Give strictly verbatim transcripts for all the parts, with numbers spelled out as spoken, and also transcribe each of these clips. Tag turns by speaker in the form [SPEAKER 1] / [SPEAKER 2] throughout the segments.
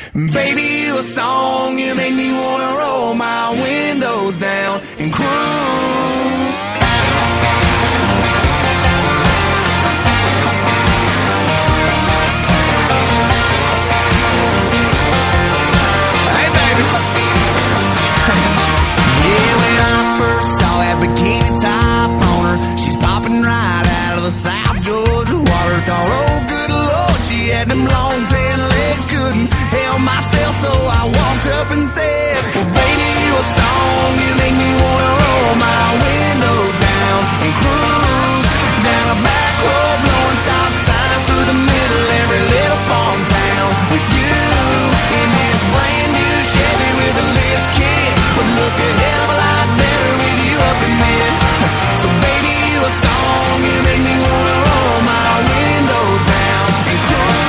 [SPEAKER 1] Baby, you a song, you make me wanna roll my windows down and cruise. Hey, baby. Yeah, when I first saw that bikini top on her, she's popping right out of the South Georgia water. Thought, oh, good Lord, she had them long tan legs, couldn't help myself, so I walked up and said, well, baby, you a song, you make me wanna roll my windows down and cruise down a back road, blowing stop signs through the middle of every little farm town with you in this brand new Chevy with a lift kit. Would look a hell of a lot better with you up in there. So baby, you a song, you make me wanna roll my windows down and cruise.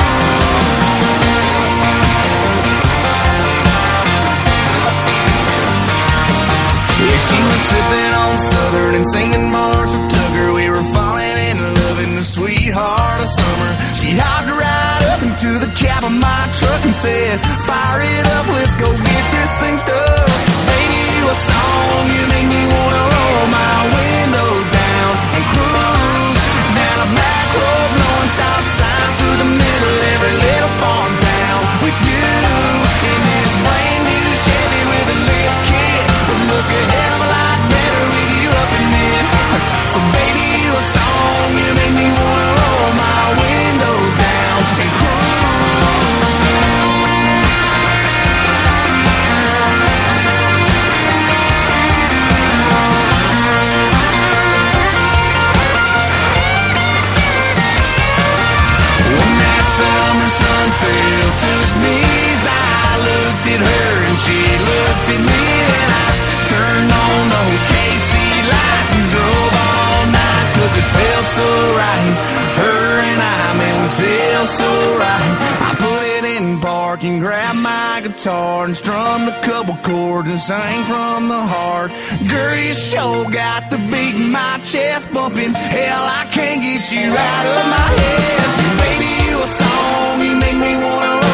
[SPEAKER 1] Yeah, she was sipping on Southern and singing Marshal T X. We were falling in love in the sweetheart of summer. She hopped right up into the cab of my truck and said, fire it up, let's go get this thing stuck. Baby, you a song, you make me wanna roll my windows down and cruise down a back road, blowing stop signs through the middle of every little farm town with you in this brand new Chevy with a lift kit. Would look a hell of a lot better with you up in there. So baby, you a song, you make me wanna roll my windows down and cruise. When that summer sun fell to its knees, I looked at her and she looked at me, and I turned on those K C lights and drove all night, cause it felt so right. Her and I, man, we felt so right. I put it in park and grabbed my guitar and strummed a couple chords and sang from the heart. Girl, you sure got the beat in my chest bumping. Hell, I can't get you out of my head. Baby, you a song, you make me wanna